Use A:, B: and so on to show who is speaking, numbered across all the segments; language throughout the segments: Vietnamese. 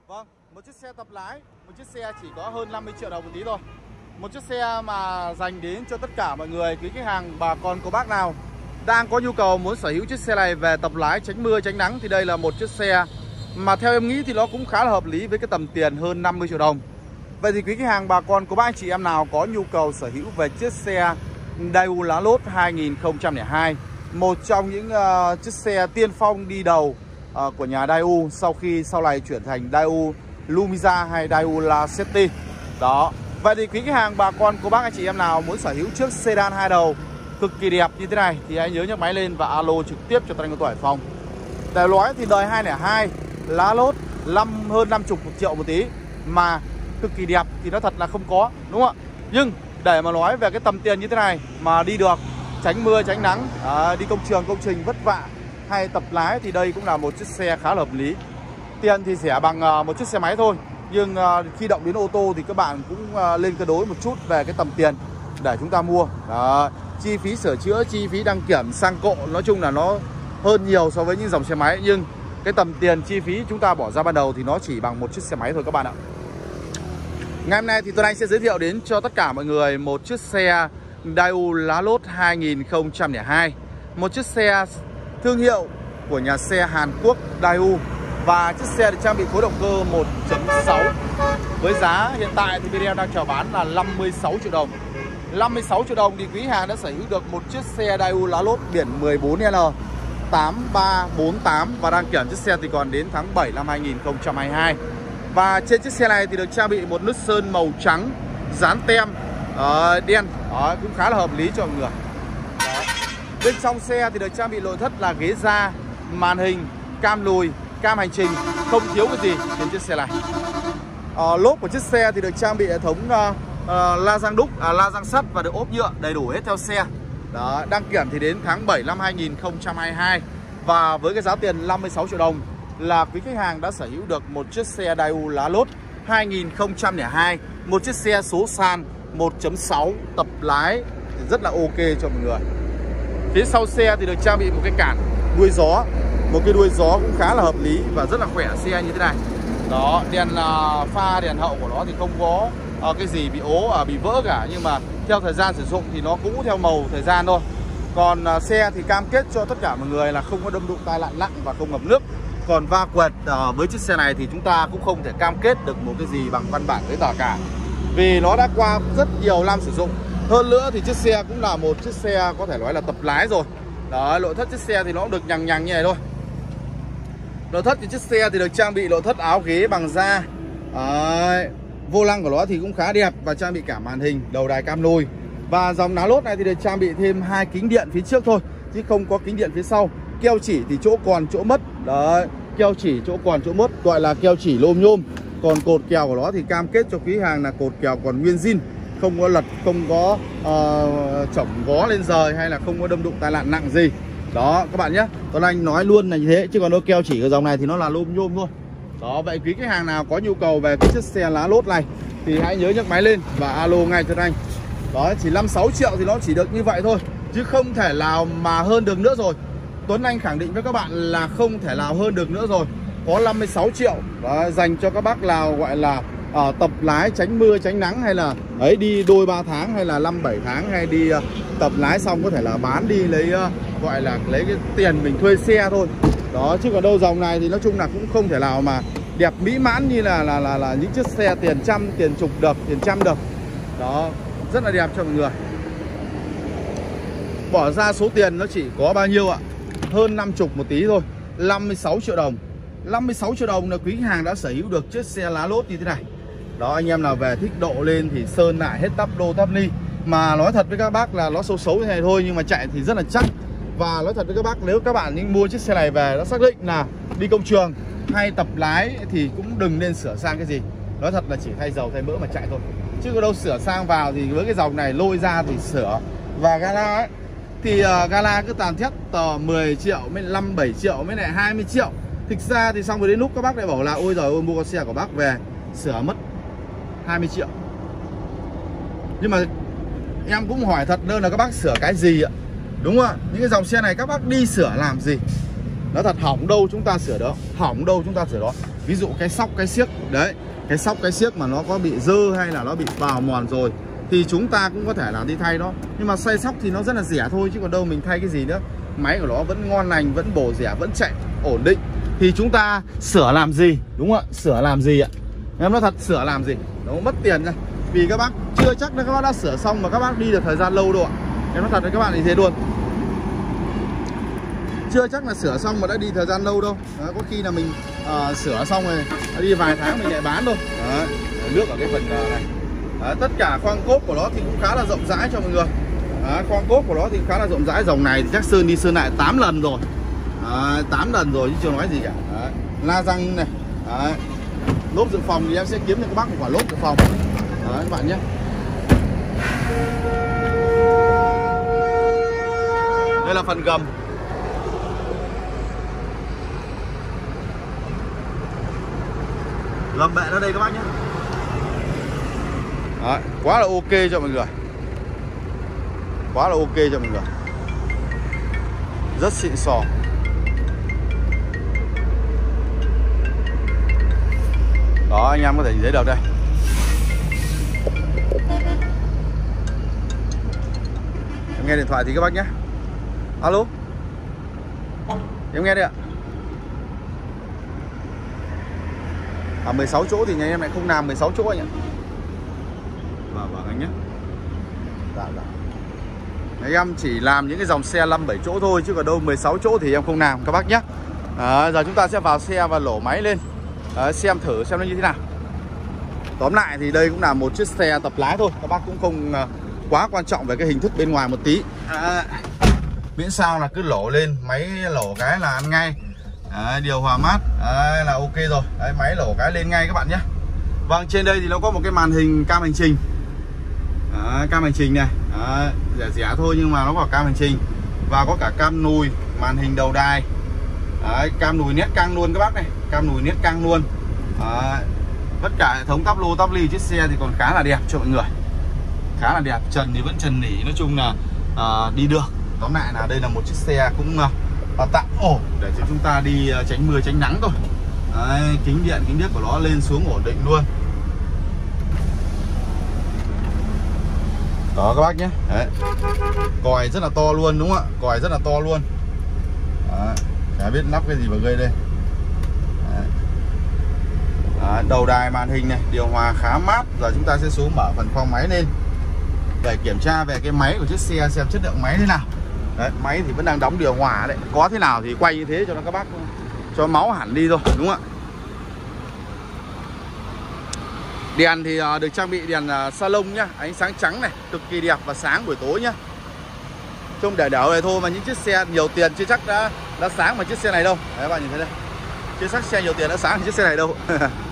A: Vâng, một chiếc xe tập lái, một chiếc xe chỉ có hơn 50 triệu đồng một tí thôi. Một chiếc xe mà dành đến cho tất cả mọi người, quý khách hàng, bà con cô bác nào đang có nhu cầu muốn sở hữu chiếc xe này về tập lái tránh mưa tránh nắng thì đây là một chiếc xe mà theo em nghĩ thì nó cũng khá là hợp lý với cái tầm tiền hơn 50 triệu đồng. Vậy thì quý khách hàng, bà con cô bác anh chị em nào có nhu cầu sở hữu về chiếc xe Daewoo lá lốt 2002, một trong những chiếc xe tiên phong đi đầu của nhà Daewoo sau này chuyển thành Daewoo Lumia hay Daewoo Lacetti. Đó. Vậy thì quý khách hàng, bà con cô bác anh chị em nào muốn sở hữu chiếc sedan hai đầu cực kỳ đẹp như thế này thì hãy nhớ nhấc máy lên và alo trực tiếp cho Tân Anh Hải Phòng. Để nói thì đời 202 lá lốt hơn 50 triệu một tí mà cực kỳ đẹp thì nó thật là không có, đúng không ạ? Nhưng để mà nói về cái tầm tiền như thế này mà đi được, tránh mưa tránh nắng, đi công trường công trình vất vả hay tập lái thì đây cũng là một chiếc xe khá là hợp lý. Tiền thì rẻ bằng một chiếc xe máy thôi, nhưng khi động đến ô tô thì các bạn cũng lên cân đối một chút về cái tầm tiền để chúng ta mua. Đó. Chi phí sửa chữa, chi phí đăng kiểm, xăng cộ, nói chung là nó hơn nhiều so với những dòng xe máy, nhưng cái tầm tiền chi phí chúng ta bỏ ra ban đầu thì nó chỉ bằng một chiếc xe máy thôi các bạn ạ. Ngày hôm nay thì Tuấn Anh sẽ giới thiệu đến cho tất cả mọi người một chiếc xe Daewoo lá lốt 2002, một chiếc xe thương hiệu của nhà xe Hàn Quốc Daewoo, và chiếc xe được trang bị khối động cơ 1.6 với giá hiện tại thì bên em đang chào bán là 56 triệu đồng. 56 triệu đồng thì quý hàng đã sở hữu được một chiếc xe Daewoo lá lốt biển 14L 8348 và đăng kiểm chiếc xe thì còn đến tháng 7 năm 2022. Và trên chiếc xe này thì được trang bị một nút sơn màu trắng dán tem đen. Đó, cũng khá là hợp lý cho mọi người. Đó. Bên trong xe thì được trang bị nội thất là ghế da, màn hình, cam lùi, cam hành trình, không thiếu cái gì trên chiếc xe này. Lốp của chiếc xe thì được trang bị hệ thống la răng đúc, la răng sắt và được ốp nhựa đầy đủ hết theo xe. Đó, đăng kiểm thì đến tháng 7 năm 2022. Và với cái giá tiền 56 triệu đồng là quý khách hàng đã sở hữu được một chiếc xe Daewoo lá lốt 2002, một chiếc xe số sàn 1.6 tập lái rất là ok cho mọi người. Phía sau xe thì được trang bị một cái cản đuôi gió, một cái đuôi gió cũng khá là hợp lý và rất là khỏe xe như thế này. Đó, đèn pha, đèn hậu của nó thì không có cái gì bị ố, bị vỡ cả, nhưng mà theo thời gian sử dụng thì nó cũ theo màu thời gian thôi. Còn xe thì cam kết cho tất cả mọi người là không có đâm đụng tai nạn nặng và không ngập nước. Còn va quẹt với chiếc xe này thì chúng ta cũng không thể cam kết được một cái gì bằng văn bản giấy tờ cả, vì nó đã qua rất nhiều năm sử dụng. Hơn nữa thì chiếc xe cũng là một chiếc xe có thể nói là tập lái rồi. Đó, nội thất chiếc xe thì nó cũng được nhằng nhằng như này thôi. Nội thất thì chiếc xe thì được trang bị nội thất áo ghế bằng da. Vô lăng của nó thì cũng khá đẹp và trang bị cả màn hình, đầu đài cam lùi. Và dòng lá lốt này thì được trang bị thêm 2 kính điện phía trước thôi, chứ không có kính điện phía sau. Keo chỉ thì chỗ còn chỗ mất. Đấy, keo chỉ chỗ còn chỗ mất, gọi là keo chỉ lôm nhôm. Còn cột kèo của nó thì cam kết cho quý hàng là cột kèo còn nguyên zin, không có lật, không có chỏng vó lên rời hay là không có đâm đụng tai nạn nặng gì. Đó các bạn nhé, Tuấn Anh nói luôn là như thế, chứ còn nó keo chỉ của dòng này thì nó là lôm nhôm thôi. Đó, vậy quý khách hàng nào có nhu cầu về cái chiếc xe lá lốt này thì hãy nhớ nhấc máy lên và alo ngay cho anh. Đó, chỉ 5-6 triệu thì nó chỉ được như vậy thôi, chứ không thể nào mà hơn được nữa rồi. Tuấn Anh khẳng định với các bạn là không thể nào hơn được nữa rồi. Có 56 triệu đó, dành cho các bác nào gọi là tập lái tránh mưa tránh nắng, hay là ấy đi đôi 3 tháng hay là 5-7 tháng, hay đi tập lái xong có thể là bán đi lấy gọi là lấy cái tiền mình thuê xe thôi. Đó, chứ còn đâu dòng này thì nói chung là cũng không thể nào mà đẹp mỹ mãn như là những chiếc xe tiền trăm, tiền chục được, tiền trăm được. Đó, rất là đẹp cho mọi người. Bỏ ra số tiền nó chỉ có bao nhiêu ạ? Hơn 50 một tí thôi, 56 triệu đồng. 56 triệu đồng là quý khách hàng đã sở hữu được chiếc xe lá lốt như thế này. Đó, anh em nào về thích độ lên thì sơn lại hết tắp đô tắp ni. Mà nói thật với các bác là nó xấu xấu như này thôi, nhưng mà chạy thì rất là chắc. Và nói thật với các bác, nếu các bạn mua chiếc xe này về nó xác định là đi công trường hay tập lái thì cũng đừng nên sửa sang cái gì. Nói thật là chỉ thay dầu thay mỡ mà chạy thôi, chứ có đâu sửa sang vào thì với cái dòng này lôi ra thì sửa. Và gala ấy thì gala cứ tàn thét tờ 10 triệu, mới 5-7 triệu, mới lại 20 triệu. Thực ra thì xong rồi đến lúc các bác lại bảo là ôi giời ơi, mua con xe của bác về sửa mất 20 triệu. Nhưng mà em cũng hỏi thật đơn là các bác sửa cái gì ạ? Đúng không ạ? Những cái dòng xe này các bác đi sửa làm gì? Nó thật, hỏng đâu chúng ta sửa đó, hỏng đâu chúng ta sửa đó. ví dụ cái sóc cái xiếc đấy, cái sóc cái xiếc mà nó có bị dơ hay là nó bị bào mòn rồi thì chúng ta cũng có thể là đi thay nó. Nhưng mà xoay sóc thì nó rất là rẻ thôi, chứ còn đâu mình thay cái gì nữa. Máy của nó vẫn ngon lành, vẫn bổ rẻ, vẫn chạy ổn định. Thì chúng ta sửa làm gì, đúng không ạ? Sửa làm gì ạ? Em nói thật, sửa làm gì? Nó mất tiền ra. Vì các bác chưa chắc là các bác đã sửa xong mà các bác đi được thời gian lâu đâu ạ. Em nói thật với các bạn như thế luôn. Chưa chắc là sửa xong mà đã đi thời gian lâu đâu. Đó, có khi là mình sửa xong rồi đi vài tháng mình lại bán thôi. Đó, nước ở cái phần này. Đó, tất cả khoang cốp của nó thì cũng khá là rộng rãi cho mọi người. Đó, khoang cốp của nó thì khá là rộng rãi. Dòng này thì chắc sơn đi sơn lại 8 lần rồi. 8 lần rồi chứ chưa nói gì cả. Đó, la răng này. Đó, lốp dự phòng thì em sẽ kiếm cho các bác một quả lốp dự phòng. Đó, các bạn nhé. Đây là phần gầm. Gầm bệ ở đây các bác nhé. Đó, quá là ok cho mọi người. Quá là ok cho mọi người. Rất xịn sò. Đó, anh em có thể nhìn thấy được đây. Em nghe điện thoại thì các bác nhé. Alo. Em nghe đây ạ. 16 chỗ thì nhà em lại không làm 16 chỗ anh ạ. Vâng anh nhé. Dạ. Em chỉ làm những cái dòng xe 5-7 chỗ thôi, chứ còn đâu 16 chỗ thì em không làm các bác nhé. Giờ chúng ta sẽ vào xe và lổ máy lên. Xem thử xem nó như thế nào. Tóm lại thì đây cũng là một chiếc xe tập lái thôi. Các bác cũng không quá quan trọng về cái hình thức bên ngoài một tí. Miễn sao là cứ lổ lên, máy lổ cái là ăn ngay. Điều hòa mát là ok rồi. Đấy, máy lổ cái lên ngay các bạn nhé. Vâng, trên đây thì nó có một cái màn hình cam hành trình. Cam hành trình này. Rẻ thôi nhưng mà nó có cam hành trình. Và có cả cam nùi, màn hình đầu đài. Cam nùi nét căng luôn các bác này. Cam nùi nét căng luôn. Tất cả hệ thống tắp lô tắp ly chiếc xe thì còn khá là đẹp cho mọi người. Khá là đẹp, trần thì vẫn trần nỉ. Nói chung là đi được. Tóm lại là đây là một chiếc xe cũng tạm ổn để cho chúng ta đi tránh mưa tránh nắng thôi. Kính điện kính điếc của nó lên xuống ổn định luôn. Đó các bác nhé. Đấy. Còi rất là to luôn đúng không ạ? Còi rất là to luôn. Chả biết lắp cái gì vào gây đây. Đầu đài màn hình này, điều hòa khá mát. Giờ chúng ta sẽ xuống mở phần khoang máy lên để kiểm tra về cái máy của chiếc xe xem chất lượng máy thế nào. Đấy, máy thì vẫn đang đóng điều hòa đấy. Có thế nào thì quay như thế cho nó các bác cho máu hẳn đi thôi, đúng không ạ? Đèn thì được trang bị đèn salon nhá, ánh sáng trắng này, cực kỳ đẹp và sáng buổi tối nhá. Trông để đảo này thôi mà những chiếc xe nhiều tiền chưa chắc đã sáng mà chiếc xe này đâu. Đấy các bạn nhìn thấy đây. Chưa chắc xe nhiều tiền đã sáng chiếc xe này đâu.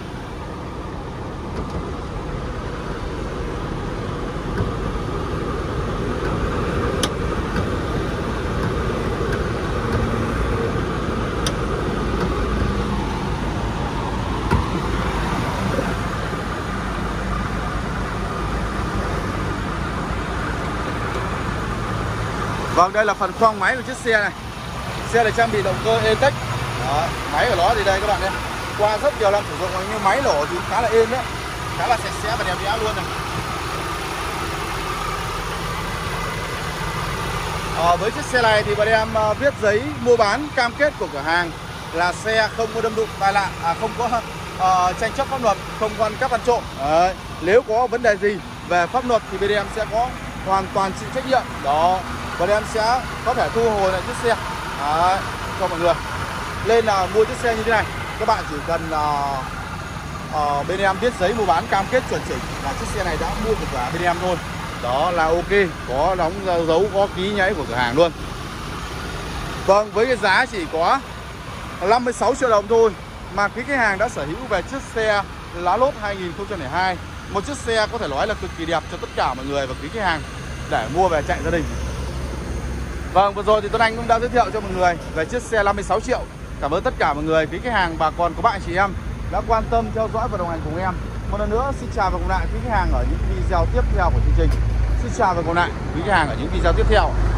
A: Vâng, đây là phần khoang máy của chiếc xe này. Xe này trang bị động cơ E-Tech. Máy của nó thì đây các bạn nhé. Qua rất nhiều năm sử dụng nhưng máy nổ thì khá là êm đấy. Khá là sạch sẽ và đẹp đẽ luôn này. Với chiếc xe này thì bọn em viết giấy mua bán cam kết của cửa hàng là xe không có đâm đụng tai nạn, không có tranh chấp pháp luật, không có ăn cắp ăn trộm. Nếu có vấn đề gì về pháp luật thì bên em sẽ có hoàn toàn chịu trách nhiệm. Đó, bọn em sẽ có thể thu hồi lại chiếc xe cho mọi người. Nên là mua chiếc xe như thế này, các bạn chỉ cần bên em viết giấy mua bán cam kết chuẩn chỉnh là chiếc xe này đã mua của cửa hàng bên em thôi. Đó là ok, có đóng dấu, có ký nháy của cửa hàng luôn. Vâng, với cái giá chỉ có 56 triệu đồng thôi mà quý khách hàng đã sở hữu về chiếc xe lá lốt 2002. Một chiếc xe có thể nói là cực kỳ đẹp cho tất cả mọi người và quý khách hàng để mua về chạy gia đình. Vâng, vừa rồi thì Tuấn Anh cũng đã giới thiệu cho mọi người về chiếc xe 56 triệu. Cảm ơn tất cả mọi người, quý khách hàng, bà con của bạn chị em đã quan tâm theo dõi và đồng hành cùng em. Một lần nữa xin chào và gặp lại quý khách hàng ở những video tiếp theo của chương trình. Xin chào và gặp lại quý khách hàng ở những video tiếp theo.